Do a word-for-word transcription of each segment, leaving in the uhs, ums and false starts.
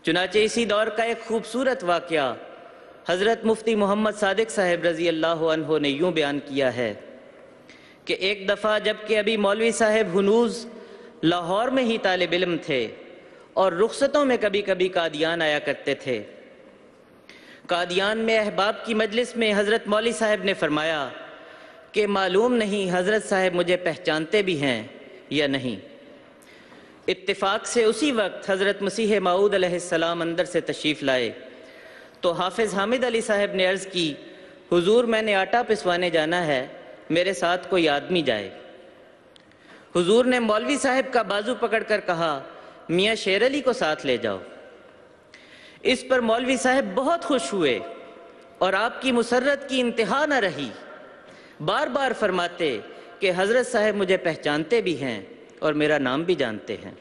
چنانچہ اسی دور کا ایک خوبصورت واقعہ حضرت مفتی محمد صادق صاحب رضی اللہ عنہ نے یوں بیان کیا ہے کہ ایک دفعہ جب کہ ابھی مولوی صاحب ہنوز لاہور میں ہی طالب علم تھے اور رخصتوں میں کبھی کبھی قادیان آیا کرتے تھے، قادیان میں احباب کی مجلس میں حضرت مولوی صاحب نے فرمایا کہ معلوم نہیں حضرت صاحب مجھے پہچانتے بھی ہیں یا نہیں۔ اتفاق سے اسی وقت حضرت مسیح موعود علیہ السلام اندر سے تشریف لائے تو حافظ حامد علی صاحب نے عرض کی، حضور میں نے آٹا پسوانے جانا ہے، میرے ساتھ کوئی آدمی جائے۔ حضور نے مولوی صاحب کا بازو پکڑ کر کہا، میاں شیر علی کو ساتھ لے جاؤ۔ اس پر مولوی صاحب بہت خوش ہوئے اور آپ کی مسرت کی انتہا نہ رہی، بار بار فرماتے کہ حضرت صاحب مجھے پہچانتے بھی ہیں اور میرا نام بھی جانتے ہیں۔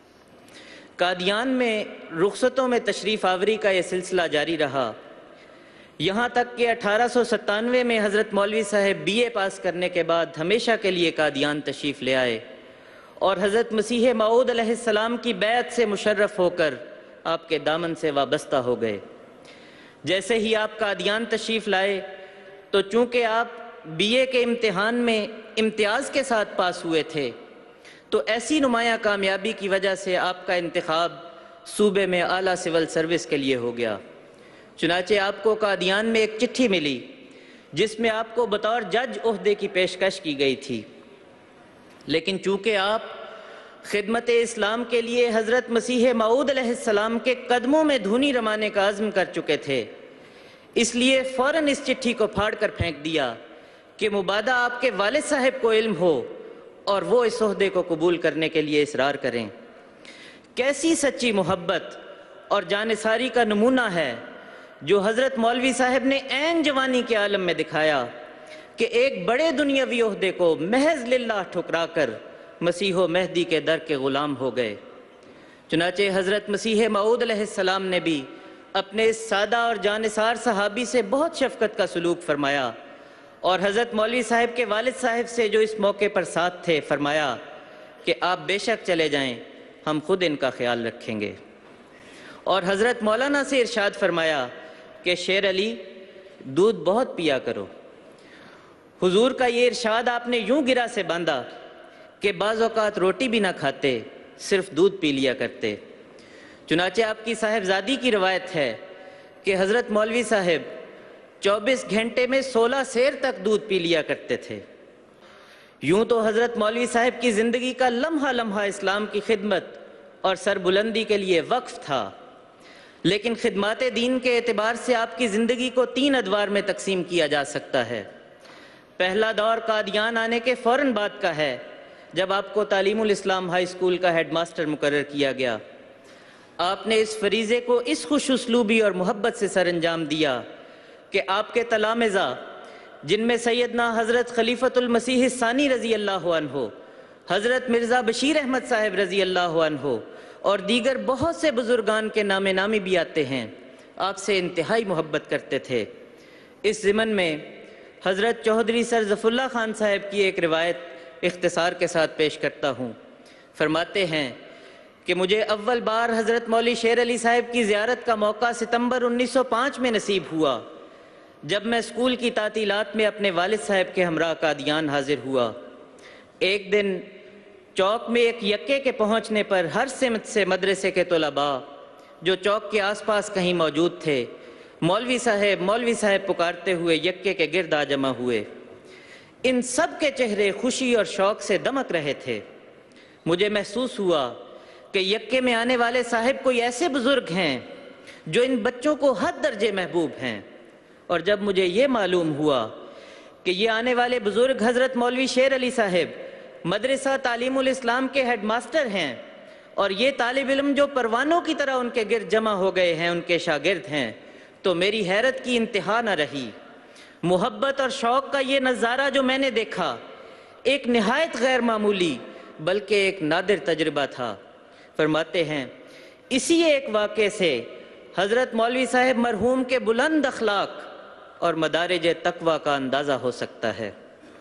قادیان میں رخصتوں میں تشریف آوری کا یہ سلسلہ جاری رہا، یہاں تک کہ اٹھارہ سو ستانوے میں حضرت مولوی صاحب بی اے پاس کرنے کے بعد ہمیشہ کے لیے قادیان تشریف لے آئے اور حضرت مسیح موعود علیہ السلام کی بیعت سے مشرف ہو کر آپ کے دامن سے وابستہ ہو گئے۔ جیسے ہی آپ قادیان تشریف لائے تو چونکہ آپ بی اے کے امتحان میں امتیاز کے ساتھ پاس ہوئے تھے تو ایسی نمایاں کامیابی کی وجہ سے آپ کا انتخاب صوبے میں اعلیٰ سول سروس کے لیے ہو گیا۔ چنانچہ آپ کو قادیان میں ایک چٹھی ملی جس میں آپ کو بطور جج عہدے کی پیشکش کی گئی تھی، لیکن چونکہ آپ خدمت اسلام کے لیے حضرت مسیح موعود علیہ السلام کے قدموں میں دھونی رمانے کا عزم کر چکے تھے، اس لیے فوراً اس چٹھی کو پھاڑ کر پھینک دیا کہ مبادا آپ کے والد صاحب کو علم ہو اور وہ اس عہدے کو قبول کرنے کے لیے اصرار کریں۔ کیسی سچی محبت اور جانثاری کا نمونہ ہے جو حضرت مولوی صاحب نے عین جوانی کے عالم میں دکھایا کہ ایک بڑے دنیاوی عہدے کو محض للہ ٹھکرا کر مسیح و مہدی کے در کے غلام ہو گئے۔ چنانچہ حضرت مسیح موعود علیہ السلام نے بھی اپنے اس سادہ اور جانثار صحابی سے بہت شفقت کا سلوک فرمایا اور حضرت مولوی صاحب کے والد صاحب سے جو اس موقع پر ساتھ تھے فرمایا کہ آپ بے شک چلے جائیں، ہم خود ان کا خیال رکھیں گے۔ اور حضرت مولانا سے ارشاد فرمایا کہ شیر علی دودھ بہت پیا کرو۔ حضور کا یہ ارشاد آپ نے یوں گرہ سے باندھا کہ بعض اوقات روٹی بھی نہ کھاتے، صرف دودھ پی لیا کرتے۔ چنانچہ آپ کی صاحبزادی کی روایت ہے کہ حضرت مولوی صاحب چوبیس گھنٹے میں سولہ سیر تک دودھ پی لیا کرتے تھے۔ یوں تو حضرت مولوی صاحب کی زندگی کا لمحہ لمحہ اسلام کی خدمت اور سربلندی کے لیے وقف تھا، لیکن خدمات دین کے اعتبار سے آپ کی زندگی کو تین ادوار میں تقسیم کیا جا سکتا ہے۔ پہلا دور قادیان آنے کے فوراً بعد کا ہے جب آپ کو تعلیم الاسلام ہائی اسکول کا ہیڈ ماسٹر مقرر کیا گیا۔ آپ نے اس فریضے کو اس خوش اسلوبی اور محبت سے سر انجام دیا کہ آپ کے تلامذہ جن میں سیدنا حضرت خلیفۃ المسیح الثانی رضی اللہ عنہ، حضرت مرزا بشیر احمد صاحب رضی اللہ عنہ اور دیگر بہت سے بزرگان کے نام نامی بھی آتے ہیں، آپ سے انتہائی محبت کرتے تھے۔ اس ضمن میں حضرت چودھری سر ظفر اللہ خان صاحب کی ایک روایت اختصار کے ساتھ پیش کرتا ہوں۔ فرماتے ہیں کہ مجھے اول بار حضرت مولوی شیر علی صاحب کی زیارت کا موقع ستمبر انیس سو پانچ میں نصیب ہوا، جب میں اسکول کی تعطیلات میں اپنے والد صاحب کے ہمراہ قادیان حاضر ہوا۔ ایک دن چوک میں ایک یکے کے پہنچنے پر ہر سمت سے مدرسے کے طلباء جو چوک کے آس پاس کہیں موجود تھے، مولوی صاحب مولوی صاحب پکارتے ہوئے یکے کے گرد آ جمع ہوئے۔ ان سب کے چہرے خوشی اور شوق سے دمک رہے تھے۔ مجھے محسوس ہوا کہ یکے میں آنے والے صاحب کوئی ایسے بزرگ ہیں جو ان بچوں کو حد درجے محبوب ہیں، اور جب مجھے یہ معلوم ہوا کہ یہ آنے والے بزرگ حضرت مولوی شیر علی صاحب مدرسہ تعلیم الاسلام کے ہیڈ ماسٹر ہیں اور یہ طالب علم جو پروانوں کی طرح ان کے گرد جمع ہو گئے ہیں ان کے شاگرد ہیں، تو میری حیرت کی انتہا نہ رہی۔ محبت اور شوق کا یہ نظارہ جو میں نے دیکھا ایک نہایت غیر معمولی بلکہ ایک نادر تجربہ تھا۔ فرماتے ہیں اسی ایک واقعے سے حضرت مولوی صاحب مرحوم کے بلند اخلاق اور مدارج تقوی کا اندازہ ہو سکتا ہے۔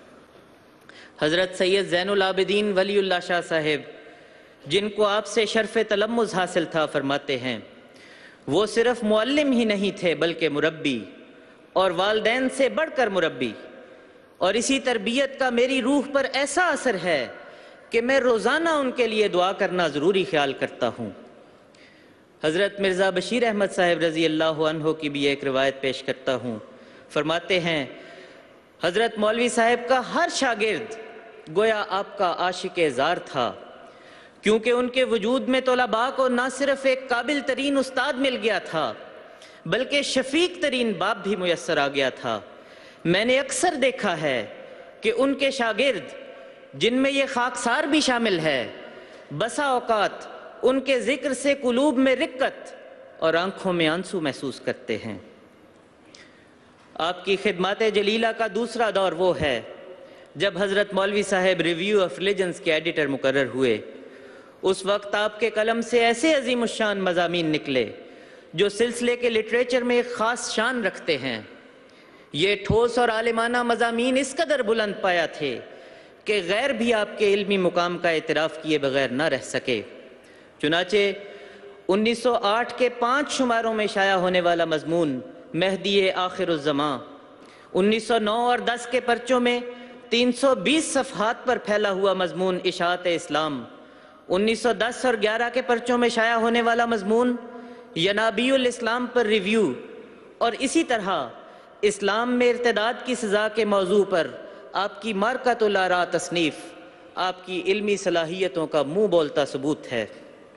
حضرت سید زین العابدین ولی اللہ شاہ صاحب جن کو آپ سے شرف تلمذ حاصل تھا، فرماتے ہیں وہ صرف معلم ہی نہیں تھے بلکہ مربی، اور والدین سے بڑھ کر مربی، اور اسی تربیت کا میری روح پر ایسا اثر ہے کہ میں روزانہ ان کے لیے دعا کرنا ضروری خیال کرتا ہوں۔ حضرت مرزا بشیر احمد صاحب رضی اللہ عنہ کی بھی ایک روایت پیش کرتا ہوں۔ فرماتے ہیں حضرت مولوی صاحب کا ہر شاگرد گویا آپ کا عاشق زار تھا، کیونکہ ان کے وجود میں طلباء کو نہ صرف ایک قابل ترین استاد مل گیا تھا بلکہ شفیق ترین باپ بھی میسر آ گیا تھا۔ میں نے اکثر دیکھا ہے کہ ان کے شاگرد، جن میں یہ خاکسار بھی شامل ہے، بسا اوقات ان کے ذکر سے قلوب میں رقت اور آنکھوں میں آنسو محسوس کرتے ہیں۔ آپ کی خدمات جلیلہ کا دوسرا دور وہ ہے جب حضرت مولوی صاحب ریویو آف ریلیجنز کے ایڈیٹر مقرر ہوئے۔ اس وقت آپ کے قلم سے ایسے عظیم الشان مضامین نکلے جو سلسلے کے لٹریچر میں ایک خاص شان رکھتے ہیں۔ یہ ٹھوس اور عالمانہ مضامین اس قدر بلند پایا تھے کہ غیر بھی آپ کے علمی مقام کا اعتراف کیے بغیر نہ رہ سکے۔ چنانچہ انیس سو آٹھ کے پانچ شماروں میں شائع ہونے والا مضمون مہدی آخر الزمان، انیس سو نو اور دس کے پرچوں میں تین سو بیس صفحات پر پھیلا ہوا مضمون اشاعت اسلام، انیس سو دس اور گیارہ کے پرچوں میں شائع ہونے والا مضمون ینابیع الاسلام پر ریویو، اور اسی طرح اسلام میں ارتداد کی سزا کے موضوع پر آپ کی مارکۃ الآراء تصنیف آپ کی علمی صلاحیتوں کا منہ بولتا ثبوت ہے۔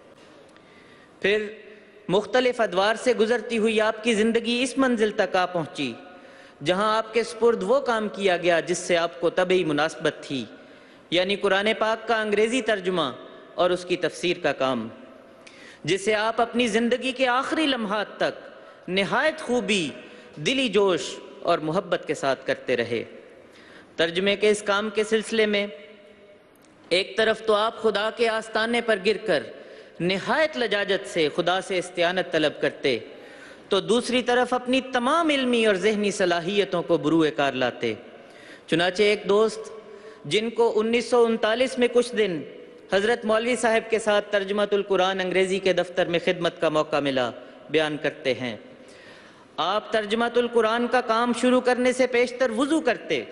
پھر مختلف ادوار سے گزرتی ہوئی آپ کی زندگی اس منزل تک آ پہنچی جہاں آپ کے سپرد وہ کام کیا گیا جس سے آپ کو طبعی مناسبت تھی، یعنی قرآن پاک کا انگریزی ترجمہ اور اس کی تفسیر کا کام، جسے آپ اپنی زندگی کے آخری لمحات تک نہایت خوبی، دلی جوش اور محبت کے ساتھ کرتے رہے۔ ترجمے کے اس کام کے سلسلے میں ایک طرف تو آپ خدا کے آستانے پر گر کر نہایت لجاجت سے خدا سے استعانت طلب کرتے، تو دوسری طرف اپنی تمام علمی اور ذہنی صلاحیتوں کو بروئے کار لاتے۔ چنانچہ ایک دوست جن کو انیس سو انتالیس میں کچھ دن حضرت مولوی صاحب کے ساتھ ترجمۃ القرآن انگریزی کے دفتر میں خدمت کا موقع ملا، بیان کرتے ہیں آپ ترجمۃ القرآن کا کام شروع کرنے سے پیشتر وضو کرتے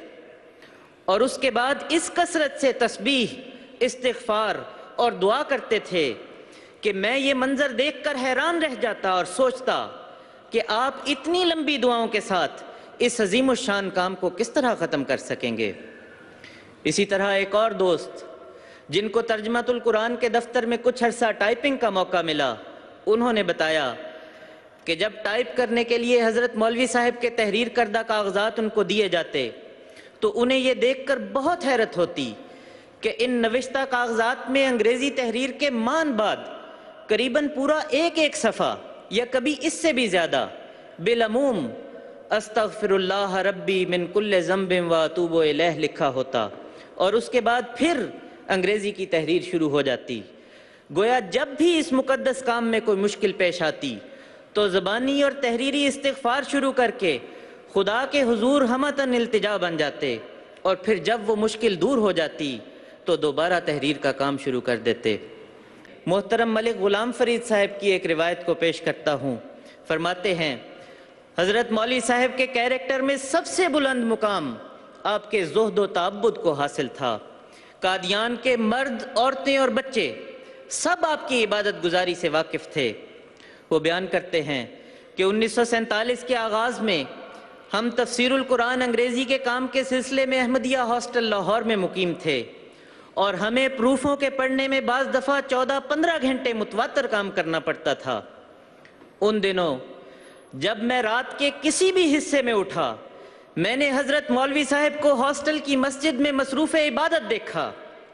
اور اس کے بعد اس کثرت سے تسبیح، استغفار اور دعا کرتے تھے کہ میں یہ منظر دیکھ کر حیران رہ جاتا اور سوچتا کہ آپ اتنی لمبی دعاؤں کے ساتھ اس عظیم الشان کام کو کس طرح ختم کر سکیں گے۔ اسی طرح ایک اور دوست جن کو ترجمۃ القرآن کے دفتر میں کچھ عرصہ ٹائپنگ کا موقع ملا، انہوں نے بتایا کہ جب ٹائپ کرنے کے لیے حضرت مولوی صاحب کے تحریر کردہ کاغذات ان کو دیے جاتے تو انہیں یہ دیکھ کر بہت حیرت ہوتی کہ ان نوشتہ کاغذات میں انگریزی تحریر کے مان بعد قریباً پورا ایک ایک صفحہ یا کبھی اس سے بھی زیادہ بالعموم استغفر اللہ ربی من کل ذنب و اتوب الیہ لکھا ہوتا، اور اس کے بعد پھر انگریزی کی تحریر شروع ہو جاتی۔ گویا جب بھی اس مقدس کام میں کوئی مشکل پیش آتی تو زبانی اور تحریری استغفار شروع کر کے خدا کے حضور ہمتاً التجا بن جاتے، اور پھر جب وہ مشکل دور ہو جاتی تو دوبارہ تحریر کا کام شروع کر دیتے۔ محترم ملک غلام فرید صاحب کی ایک روایت کو پیش کرتا ہوں۔ فرماتے ہیں حضرت مولوی صاحب کے کیریکٹر میں سب سے بلند مقام آپ کے زہد و تعبد کو حاصل تھا۔ قادیان کے مرد، عورتیں اور بچے سب آپ کی عبادت گزاری سے واقف تھے۔ وہ بیان کرتے ہیں کہ انیس سو سینتالیس کے آغاز میں ہم تفسیر القرآن انگریزی کے کام کے سلسلے میں احمدیہ ہاسٹل لاہور میں مقیم تھے، اور ہمیں پروفوں کے پڑھنے میں بعض دفعہ چودہ پندرہ گھنٹے متواتر کام کرنا پڑتا تھا۔ ان دنوں جب میں رات کے کسی بھی حصے میں اٹھا، میں نے حضرت مولوی صاحب کو ہاسٹل کی مسجد میں مصروف عبادت دیکھا۔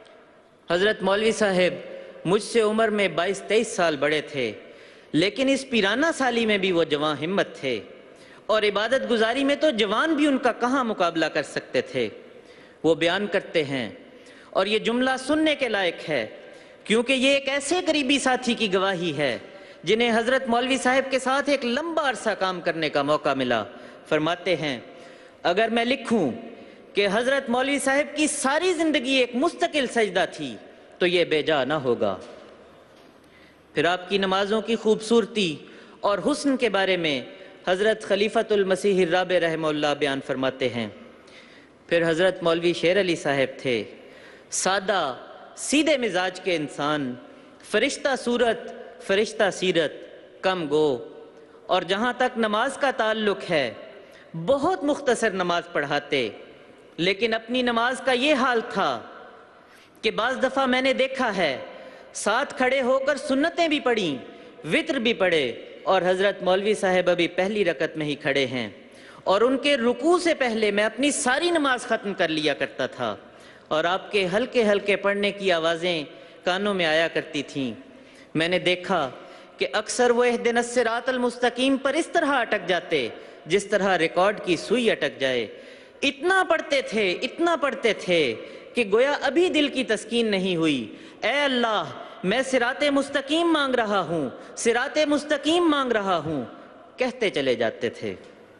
حضرت مولوی صاحب مجھ سے عمر میں بائیس تیئیس سال بڑے تھے، لیکن اس پیرانہ سالی میں بھی وہ جوان ہمت تھے، اور عبادت گزاری میں تو جوان بھی ان کا کہاں مقابلہ کر سکتے تھے۔ وہ بیان کرتے ہیں، اور یہ جملہ سننے کے لائق ہے کیونکہ یہ ایک ایسے قریبی ساتھی کی گواہی ہے جنہیں حضرت مولوی صاحب کے ساتھ ایک لمبا عرصہ کام کرنے کا موقع ملا۔ فرماتے ہیں اگر میں لکھوں کہ حضرت مولوی صاحب کی ساری زندگی ایک مستقل سجدہ تھی تو یہ بے جا نہ ہوگا۔ پھر آپ کی نمازوں کی خوبصورتی اور حسن کے بارے میں حضرت خلیفۃ المسیح الرابع رحمہ اللہ بیان فرماتے ہیں۔ پھر حضرت مولوی شیر علی صاحب تھے، سادہ سیدھے مزاج کے انسان، فرشتہ صورت فرشتہ سیرت، کم گو، اور جہاں تک نماز کا تعلق ہے بہت مختصر نماز پڑھاتے، لیکن اپنی نماز کا یہ حال تھا کہ بعض دفعہ میں نے دیکھا ہے ساتھ کھڑے ہو کر سنتیں بھی پڑھیں، وتر بھی پڑھے، اور حضرت مولوی صاحب ابھی پہلی رکعت میں ہی کھڑے ہیں، اور ان کے رکوع سے پہلے میں اپنی ساری نماز ختم کر لیا کرتا تھا، اور آپ کے ہلکے ہلکے پڑھنے کی آوازیں کانوں میں آیا کرتی تھیں۔ میں نے دیکھا کہ اکثر وہ اہدنا الصراط المستقیم پر اس طرح اٹک جاتے جس طرح ریکارڈ کی سوئی اٹک جائے۔ اتنا پڑھتے تھے اتنا پڑھتے تھے کہ گویا ابھی دل کی تسکین نہیں ہوئی۔ اے اللہ، میں صراط مستقیم مانگ رہا ہوں، صراط مستقیم مانگ رہا ہوں، کہتے چلے جاتے تھے۔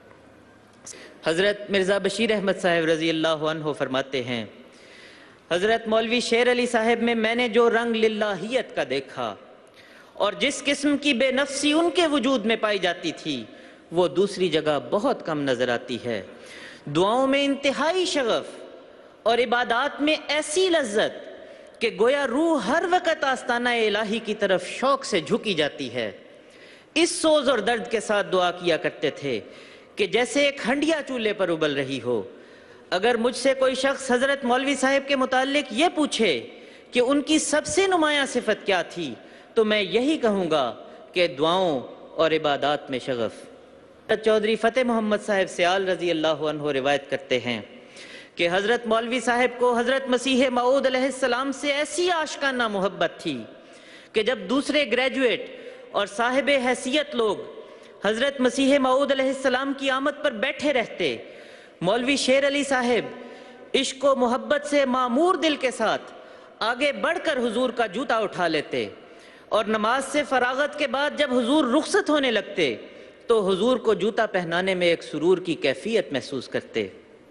حضرت مرزا بشیر احمد صاحب رضی اللہ عنہ فرماتے ہیں، حضرت مولوی شیر علی صاحب میں میں نے جو رنگ للہیت کا دیکھا اور جس قسم کی بے نفسی ان کے وجود میں پائی جاتی تھی وہ دوسری جگہ بہت کم نظر آتی ہے۔ دعاؤں میں انتہائی شغف اور عبادات میں ایسی لذت کہ گویا روح ہر وقت آستانہ الہی کی طرف شوق سے جھکی جاتی ہے۔ اس سوز اور درد کے ساتھ دعا کیا کرتے تھے کہ جیسے ایک ہنڈیا چولہے پر ابل رہی ہو۔ اگر مجھ سے کوئی شخص حضرت مولوی صاحب کے متعلق یہ پوچھے کہ ان کی سب سے نمایاں صفت کیا تھی تو میں یہی کہوں گا کہ دعاؤں اور عبادات میں شغف۔ حضرت چودھری فتح محمد صاحب سیال رضی اللہ عنہ روایت کرتے ہیں کہ حضرت مولوی صاحب کو حضرت مسیح موعود علیہ السلام سے ایسی عاشقانہ محبت تھی کہ جب دوسرے گریجویٹ اور صاحب حیثیت لوگ حضرت مسیح موعود علیہ السلام کی آمد پر بیٹھے رہتے، مولوی شیر علی صاحب عشق و محبت سے معمور دل کے ساتھ آگے بڑھ کر حضور کا جوتا اٹھا لیتے، اور نماز سے فراغت کے بعد جب حضور رخصت ہونے لگتے تو حضور کو جوتا پہنانے میں ایک سرور کی کیفیت محسوس کرتے۔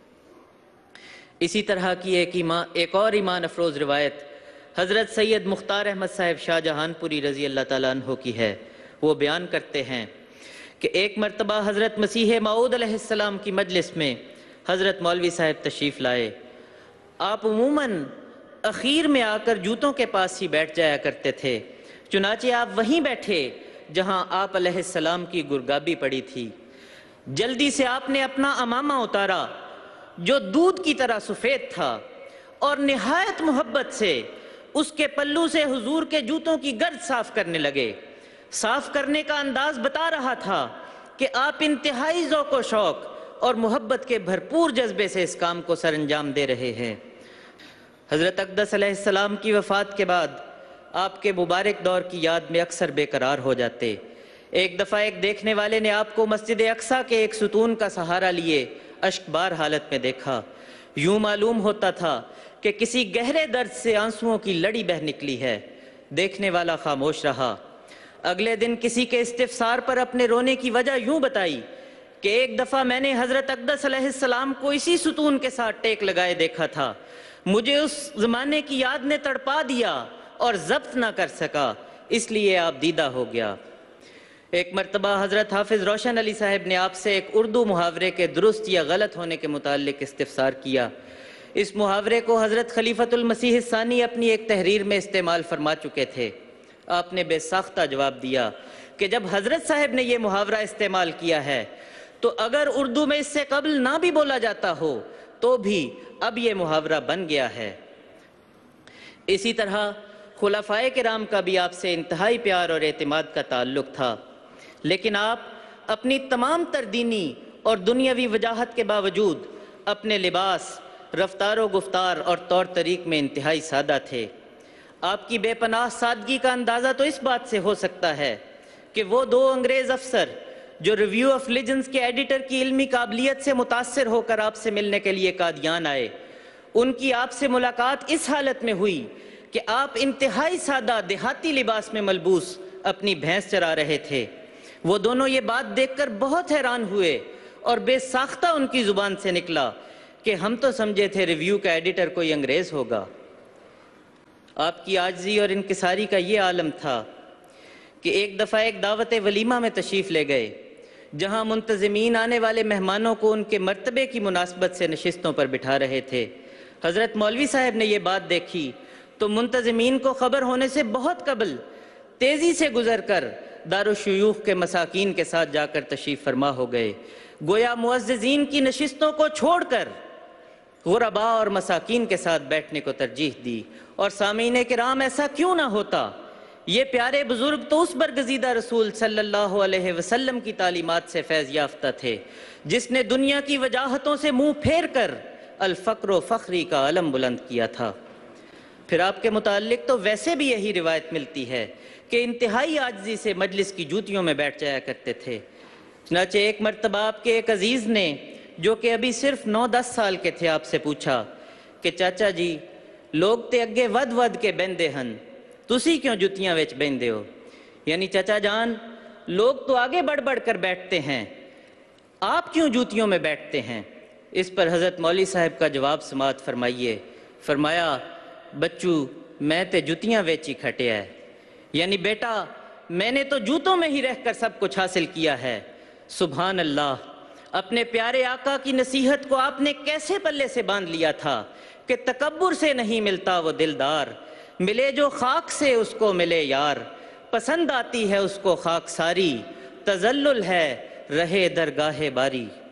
اسی طرح کی ایک ایمان ایک اور ایمان افروز روایت حضرت سید مختار احمد صاحب شاہ جہان پوری رضی اللہ تعالیٰ عنہ کی ہے۔ وہ بیان کرتے ہیں کہ ایک مرتبہ حضرت مسیح موعود علیہ السلام کی مجلس میں حضرت مولوی صاحب تشریف لائے۔ آپ عموماً اخیر میں آ کر جوتوں کے پاس ہی بیٹھ جایا کرتے تھے، چنانچہ آپ وہیں بیٹھے جہاں آپ علیہ السلام کی گرگابی پڑی تھی۔ جلدی سے آپ نے اپنا عمامہ اتارا جو دودھ کی طرح سفید تھا، اور نہایت محبت سے اس کے پلو سے حضور کے جوتوں کی گرد صاف کرنے لگے۔ صاف کرنے کا انداز بتا رہا تھا کہ آپ انتہائی ذوق و شوق اور محبت کے بھرپور جذبے سے اس کام کو سر انجام دے رہے ہیں۔ حضرت اقدس علیہ السلام کی وفات کے بعد آپ کے مبارک دور کی یاد میں اکثر بے قرار ہو جاتے۔ ایک دفعہ ایک دیکھنے والے نے آپ کو مسجد اقصیٰ کے ایک ستون کا سہارا لیے اشکبار حالت میں دیکھا۔ یوں معلوم ہوتا تھا کہ کسی گہرے درد سے آنسوؤں کی لڑی بہہ نکلی ہے۔ دیکھنے والا خاموش رہا۔ اگلے دن کسی کے استفسار پر اپنے رونے کی وجہ یوں بتائی کہ ایک دفعہ میں نے حضرت اقدس علیہ السلام کو اسی ستون کے ساتھ ٹیک لگائے دیکھا تھا، مجھے اس زمانے کی یاد نے تڑپا دیا اور ضبط نہ کر سکا، اس لیے آپ دیدہ ہو گیا۔ ایک مرتبہ حضرت حافظ روشن علی صاحب نے آپ سے ایک اردو محاورے کے درست یا غلط ہونے کے متعلق استفسار کیا۔ اس محاورے کو حضرت خلیفۃ المسیح الثانی اپنی ایک تحریر میں استعمال فرما چکے تھے۔ آپ نے بے ساختہ جواب دیا کہ جب حضرت صاحب نے یہ محاورہ استعمال کیا ہے تو اگر اردو میں اس سے قبل نہ بھی بولا جاتا ہو تو بھی اب یہ محاورہ بن گیا ہے۔ اسی طرح خلفائے کرام کا بھی آپ سے انتہائی پیار اور اعتماد کا تعلق تھا، لیکن آپ اپنی تمام تر دینی اور دنیاوی وجاہت کے باوجود اپنے لباس، رفتار و گفتار اور طور طریق میں انتہائی سادہ تھے۔ آپ کی بے پناہ سادگی کا اندازہ تو اس بات سے ہو سکتا ہے کہ وہ دو انگریز افسر جو ریویو آف لیجنز کے ایڈیٹر کی علمی قابلیت سے متاثر ہو کر آپ سے ملنے کے لیے قادیان آئے، ان کی آپ سے ملاقات اس حالت میں ہوئی کہ آپ انتہائی سادہ دیہاتی لباس میں ملبوس اپنی بھینس چرا رہے تھے۔ وہ دونوں یہ بات دیکھ کر بہت حیران ہوئے اور بے ساختہ ان کی زبان سے نکلا کہ ہم تو سمجھے تھے ریویو کا ایڈیٹر کوئی انگریز ہوگا۔ آپ کی عاجزی اور انکساری کا یہ عالم تھا کہ ایک دفعہ ایک دعوت ولیمہ میں تشریف لے گئے، جہاں منتظمین آنے والے مہمانوں کو ان کے مرتبے کی مناسبت سے نشستوں پر بٹھا رہے تھے۔ حضرت مولوی صاحب نے یہ بات دیکھی تو منتظمین کو خبر ہونے سے بہت قبل تیزی سے گزر کر دارالشیوخ کے مساکین کے ساتھ جا کر تشریف فرما ہو گئے، گویا معززین کی نشستوں کو چھوڑ کر غرباء اور مساکین کے ساتھ بیٹھنے کو ترجیح دی۔ اور سامعین کرام، ایسا کیوں نہ ہوتا؟ یہ پیارے بزرگ تو اس برگزیدہ رسول صلی اللہ علیہ وسلم کی تعلیمات سے فیض یافتہ تھے، جس نے دنیا کی وجاہتوں سے منہ پھیر کر الفقر و فخری کا علم بلند کیا تھا۔ پھر آپ کے متعلق تو ویسے بھی یہی روایت ملتی ہے کہ انتہائی عاجزی سے مجلس کی جوتیوں میں بیٹھ جایا کرتے تھے۔ چنانچہ ایک مرتبہ آپ کے ایک عزیز نے، جو کہ ابھی صرف نو دس سال کے تھے، آپ سے پوچھا کہ چاچا جی، لوگ تے اگے ود ود کے بہندے ہن، تسی کیوں جوتیاں وچ بہندے ہو؟ یعنی چاچا جان، لوگ تو آگے بڑھ بڑھ کر بیٹھتے ہیں، آپ کیوں جوتیوں میں بیٹھتے ہیں؟ اس پر حضرت مولوی صاحب کا جواب سماعت فرمائیے۔ فرمایا، بچو میں تے جوتیاں ویچ ہی کھٹیا ہے، یعنی بیٹا میں نے تو جوتوں میں ہی رہ کر سب کچھ حاصل کیا ہے۔ سبحان اللہ، اپنے پیارے آقا کی نصیحت کو آپ نے کیسے پلے سے باندھ لیا تھا کہ تکبر سے نہیں ملتا وہ دلدار، ملے جو خاک سے اس کو ملے یار، پسند آتی ہے اس کو خاک ساری، تذلل ہے رہے درگاہ باری۔